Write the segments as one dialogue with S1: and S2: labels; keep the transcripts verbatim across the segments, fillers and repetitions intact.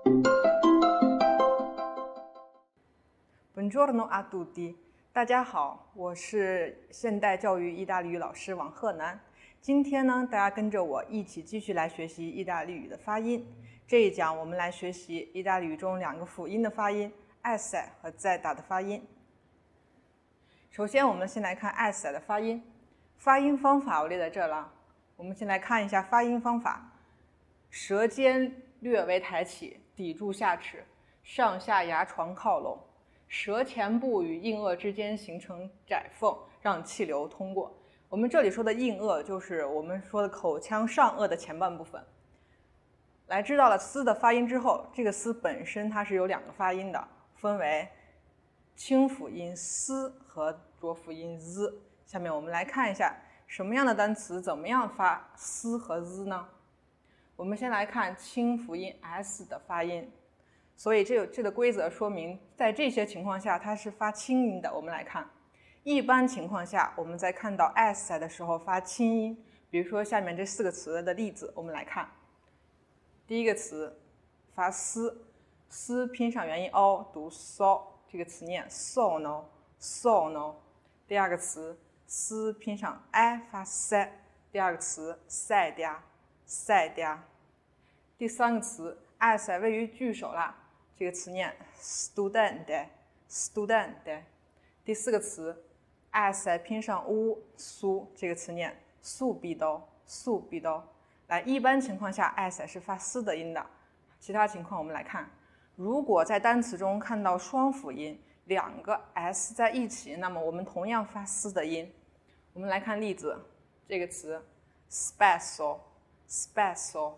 S1: Buongiorno a tutti， 大家好，我是现代教育意大利语老师王鹤南。今天呢，大家跟着我一起继续来学习意大利语的发音。这一讲我们来学习意大利语中两个辅音的发音 essere 和 zeta 的发音。首先，我们先来看 essere 的发音。发音方法我列在这了。我们先来看一下发音方法：舌尖略微抬起，抵住下齿，上下牙床靠拢。舌前部与硬腭之间形成窄缝，让气流通过。我们这里说的硬腭就是我们说的口腔上颚的前半部分。来，知道了嘶的发音之后，这个嘶本身它是有两个发音的，分为清辅音嘶和浊辅音 z。下面我们来看一下什么样的单词怎么样发嘶和 z 呢？我们先来看清辅音 s 的发音。所以这这个规则说明，在这些情况下它是发清音的。我们来看，一般情况下，我们在看到 s 的时候发清音。比如说下面这四个词的例子，我们来看。第一个词发嘶，嘶拼上元音 o 读 so， 这个词念 sono sono。第二个词嘶拼上 i 发 se， 第二个词 sedia sedia。第三个词 s 位于句首啦。这个词念 studente studente。 第四个词 s 拼上 u 苏，这个词念 subito subito。 来，一般情况下 s 是发嘶的音的。其他情况我们来看，如果在单词中看到双辅音两个 s 在一起，那么我们同样发嘶的音。我们来看例子，这个词 spesso spesso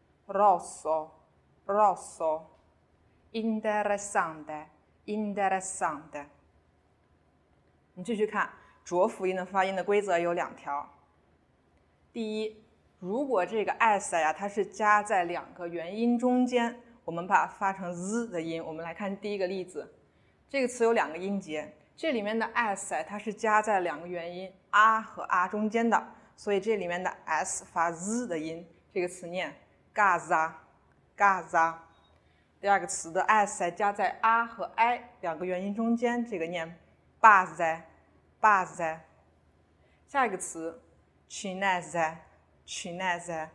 S1: rosso rosso interessante interessante。 你继续看浊辅音的发音的规则有两条。第一，如果这个 s 呀它是加在两个元音中间，我们把它发成 z 的音。我们来看第一个例子，这个词有两个音节，这里面的 s 它是加在两个元音 a 和 a 中间的，所以这里面的 s 发 z 的音。这个词念 casa casa。 第二个词的 s 加在 a 和 i 两个元音中间，这个念 base base。 下一个词 cinese cinese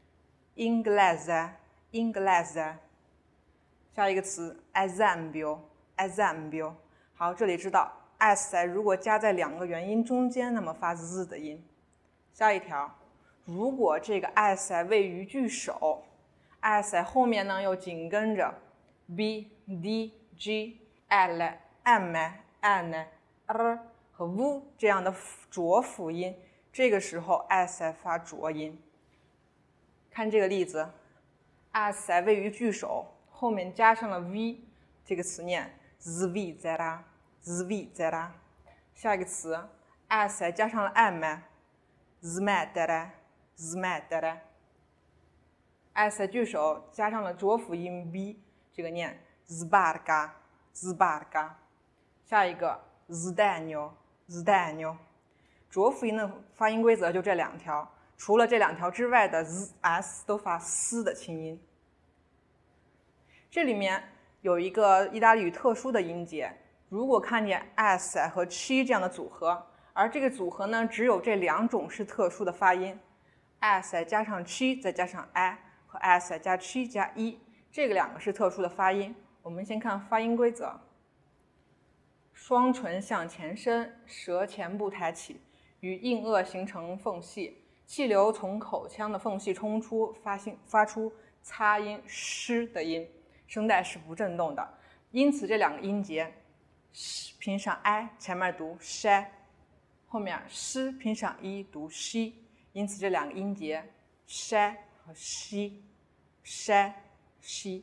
S1: inglese inglese。 下一个词 esempio esempio。 好，这里知道 s 如果加在两个元音中间，那么发 z 的音。下一条，如果这个 s 位于句首， s 后面呢又紧跟着 b d g l m n r 和 v 这样的浊辅音，这个时候 s 发浊音。看这个例子， s 位于句首，后面加上了 v， 这个词念 svizzera svizzera。 下一个词 s 加上了 m smettere smettere。 s 句首加上了浊辅音 b， 这个念 sbarca sbarca。 下一个 sdegno sdegno。 浊辅音的发音规则就这两条，除了这两条之外的 z s 都发嘶的清音。这里面有一个意大利语特殊的音节，如果看见 s 和 c 这样的组合，而这个组合呢只有这两种是特殊的发音， s 加上 c 再加上 i 和 s 加 c 加 i， 这个两个是特殊的发音。我们先看发音规则：双唇向前伸，舌前部抬起，与硬腭形成缝隙，气流从口腔的缝隙冲出，发性发出擦音湿的音，声带是不振动的。因此这两个音节拼上 i 前面读 sh， 后面湿拼上 i 读 shi， 因此这两个音节 sh 和 shi sh shi。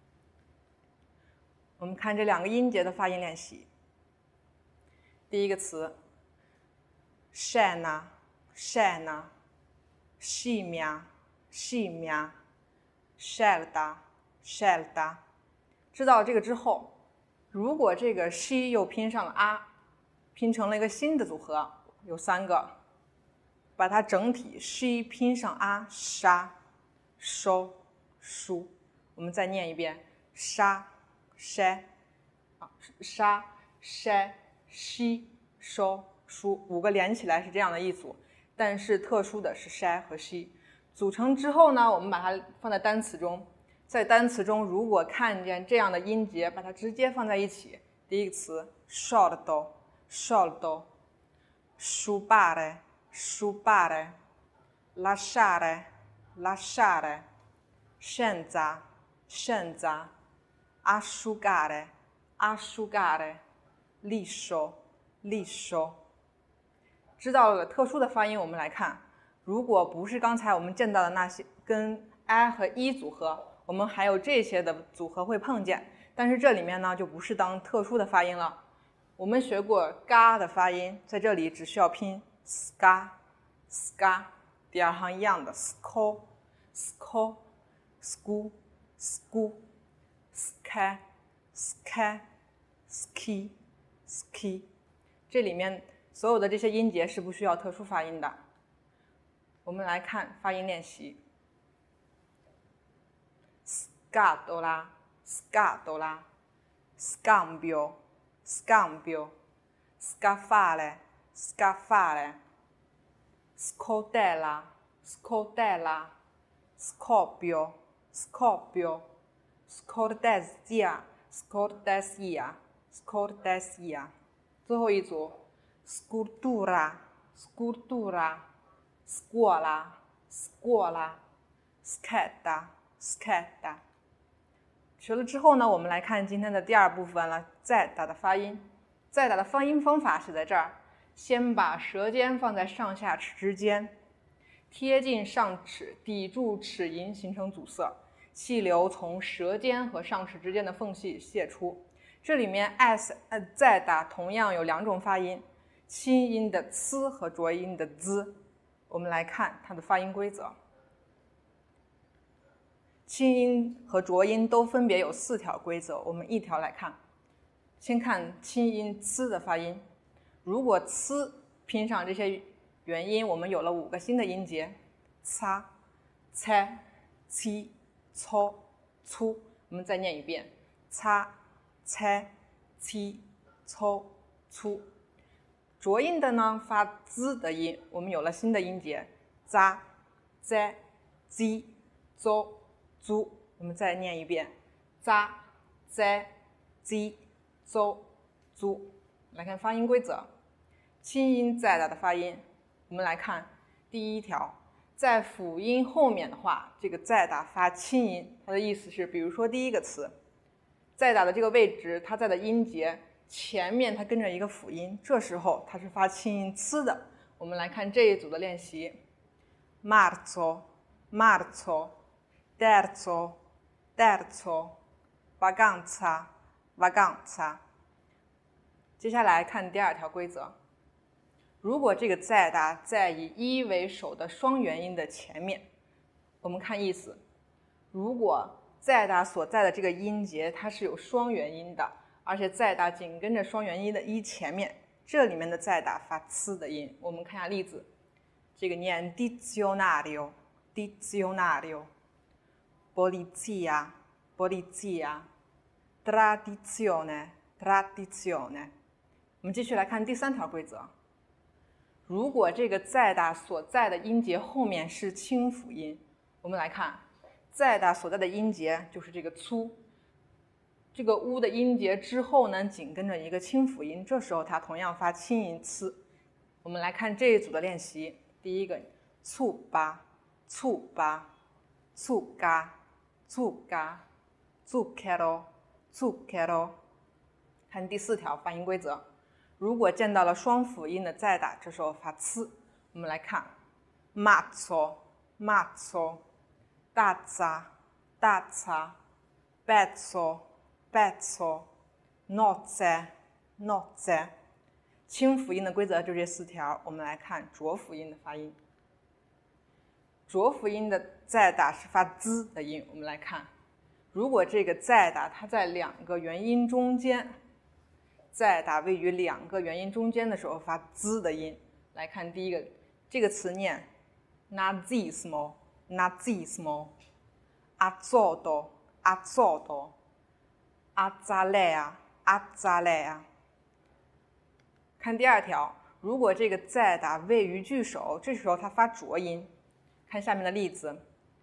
S1: 我们看这两个音节的发音练习。第一个词 scena scena scimmia scimmia scelta scelta。 知道这个之后，如果这个 she 又拼上了 a， 拼成了一个新的组合，有三个，把它整体 she 拼上 a 沙收书。 我们再念一遍沙、筛啊，沙、筛、西、收、书，五个连起来是这样的一组，但是特殊的是筛和西。组成之后呢，我们把它放在单词中，在单词中如果看见这样的音节，把它直接放在一起。第一个词 soldo soldo sciogliere sciogliere lasciare lasciare scienza scienza asciugare asciugare liscio liscio。 知道了特殊的发音，我们来看，如果不是刚才我们见到的那些跟 i 和 e 组合，我们还有这些的组合会碰见，但是这里面呢就不是当特殊的发音了。我们学过嘎的发音，在这里只需要拼 ska ska， 第二行一样的 sko sko sku sku ske ske ski ski， 这里面所有的这些音节是不需要特殊发音的。我们来看发音练习 scatola scatola scambio scambio scaffale scaffale scodella scodella scoppio scoppio scortesia scortesia scortesia。 最后一组 scultura scultura scuola scuola scheda scheda。 学了之后呢，我们来看今天的第二部分了，再打的发音。再打的发音方法是在这儿，先把舌尖放在上下齿之间，贴近上齿，抵住齿龈形成阻塞，气流从舌尖和上齿之间的缝隙泄出。这里面 s 呃再打同样有两种发音，清音的 c 和浊音的 z。 我们来看它的发音规则。清音和浊音都分别有四条规则，我们一条来看。先看清音 c 的发音，如果 c 拼上这些元音，我们有了五个新的音节 ，ца、ц、ц、ц、ц。我们再念一遍 ца、ц、ц、ц、ц。浊音的呢发 z 的音，我们有了新的音节 za、z、z、zo、zu。我们再念一遍 za、z、z、zo、zu。来看发音规则，清音再打的发音，我们来看第一条，在辅音后面的话，这个再打发清音，它的意思是，比如说第一个词，再打的这个位置，它在的音节前面它跟着一个辅音，这时候它是发清音 c 的。我们来看这一组的练习 ：marzo、marzo、terzo、terzo、vacanza、vacanza。接下来看第二条规则，如果这个再打在以一为首的双元音的前面，我们看意思，如果再打所在的这个音节它是有双元音的，而且再打紧跟着双元音的一前面，这里面的再打发 c 的音。我们看一下例子，这个念 dizionario dizionario polizia polizia tradizione tradizione。 我们继续来看第三条规则，如果这个再打所在的音节后面是清辅音，我们来看再打所在的音节就是这个粗，这个 u 的音节之后呢紧跟着一个清辅音，这时候它同样发清音 c。 我们来看这一组的练习，第一个醋巴醋巴醋嘎醋嘎 zucchero zucchero。 看第四条发音规则，如果见到了双辅音的再打，这时候发 c。 我们来看 mazzo mazzo tazza tazza pezzo pezzo nozze nozze。 清辅音的规则就这四条。我们来看浊辅音的发音，浊辅音的再打是发 z 的音。我们来看，如果这个再打它在两个元音中间，再打位于两个元音中间的时候发 z 的音。来看第一个，这个词念 nazismo nazismo azoto ，azzodo，azalea，azalea。看第二条，如果这个在打位于句首，这时候它发浊音。看下面的例子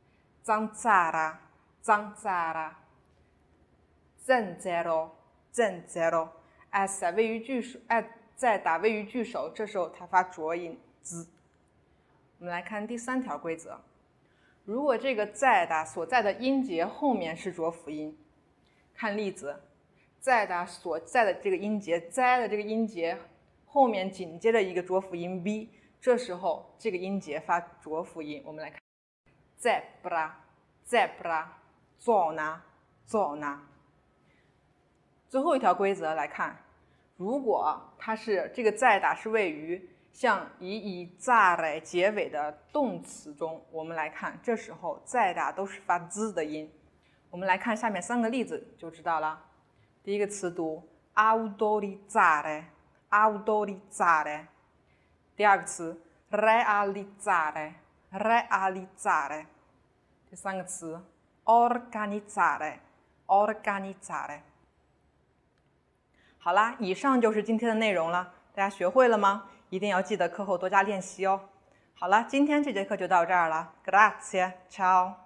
S1: ，zanzara，zanzara，zenzero，zenzero。s 位于句首，哎，在打位于句首，这时候它发浊音 z。我们来看第三条规则，如果这个在打所在的音节后面是浊辅音，看例子，在打所在的这个音节，在的这个音节后面紧接着一个浊辅音 b， 这时候这个音节发浊辅音。我们来看 zebra，zebra，zona，zona。最后一条规则来看，如果它是这个在打是位于像以以 zare 结尾的动词中，我们来看，这时候在打都是发 z 的音。我们来看下面三个例子就知道了。第一个词读 autorizzare，autorizzare。第二个词 realizzare，realizzare。第三个词 organizzare，organizzare。好啦，以上就是今天的内容了，大家学会了吗？一定要记得课后多加练习哦。好了，今天这节课就到这儿了 ，Grazie，ciao。